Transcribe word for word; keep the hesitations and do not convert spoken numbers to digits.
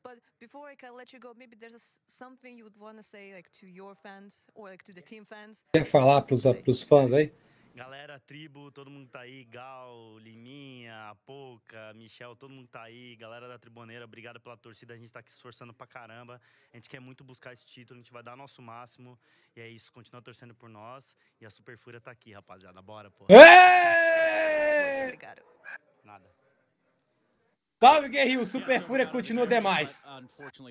But before I can let you go, maybe there's a s- something you would want to say, like to your fans or like to the team fans. Quer falar pros, pros fãs aí? Galera, tribo, todo mundo tá aí, Gal, Liminha, Pouca, Michel, todo mundo tá aí, galera da Triboneira, obrigado pela torcida, a gente tá aqui se esforçando pra caramba, a gente quer muito buscar esse título, a gente vai dar o nosso máximo, e é isso, continua torcendo por nós, e a Super Fúria tá aqui, rapaziada, bora, pô. Êêêê! Obrigado. Nada. Salve, Guerrinho, Super Fúria continua demais.